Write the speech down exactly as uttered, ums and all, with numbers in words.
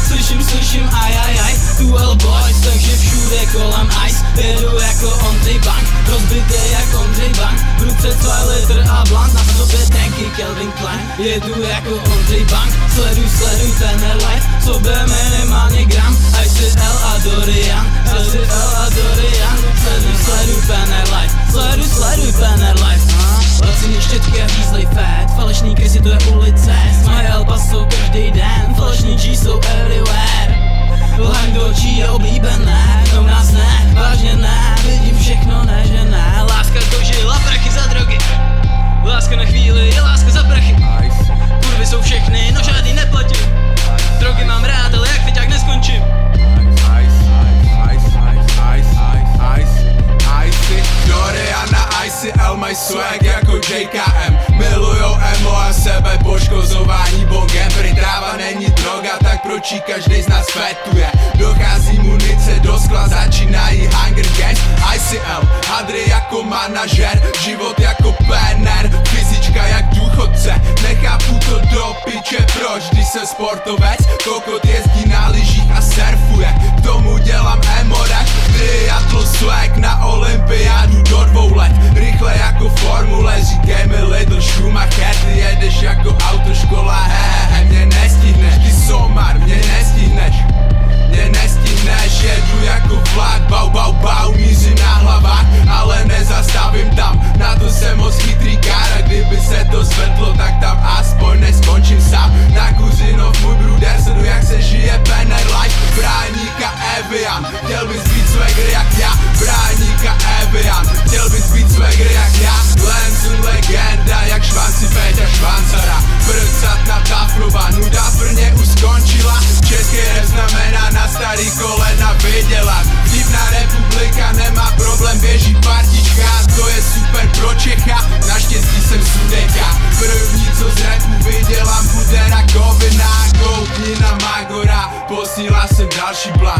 Slyším, slyším, aj, aj, aj, tu L boys, takže všude kolem ice. Jedu jako Ondřej Bank, rozbitý jak Ondřej Bank. V ruce dva litr a blunt, na sobě tanky Calvin Klein. Jedu jako Ondřej Bank, sleduj, sleduj ten life. Sobě minimálně gram, Icy L a Dorian. Icy L a Dorian, sleduj, sleduj ten life. Sleduj, sleduj ten life. Laciný štětky a řízlej fat, falešný krysy to je ulice. Smile pas jsou každý den, falešný G jsou everywhere. Lhaň do očí je oblíbené, no nás ne, vážně ne, vidím všechno, ne že ne. Láska dožila prachy za drogy, láska na chvíli je láska za prachy. Kurvy jsou všechny, no žádný neplatím. Drogy mám rád, ale jak teď jak neskončím. Doriana, Icy L, mají swag jako J K M. Milujou emo a sebe poškozování bongem. Prý tráva není droga, tak proč jí každej z nás fetuje? Dochází munice do skla, začínají Hunger Games. Icy L, hadry jako manažer, život jako péner, fyzička jak důchodce. Nechápu to do piče, proč, když jsem sportovec, kokot jezdí na lyžích a surfuje. K tomu dělám emo rap, triathlon swag na olympiádu do dvou let. Rychle jako formule, říkej mi Little Schumacher. Ty jedeš jako autoškola, hehehe, mě nestihneš. Ty somar, mě nestihneš. Mě nestihneš, jedu jako vlak, bau bau bau, mířím na hlavách, ale nezastavím tam, na to jsem moc chytrý kára. Kdyby se to zvedlo, tak tam aspoň neskončím sám. Na Kuzinov, můj bruder, sleduj jak se žije Penner Life. Bráníka Evian, chtěl bys být swagger jak já. Bráníka Evian, chtěl bys být swagger jak já. Lensun legenda, jak švanci Péťa Švancara. Prcat na Taflova, nuda v Brně už skončila. Český rap znamená na starý kolena vydělat. Divná republika nemá problém, běží partička. To je super pro Čecha, naštěstí jsem Sudeka. První co z rapu vydělám bude rakovina. Koukni na Magora, posílá jsem další plán.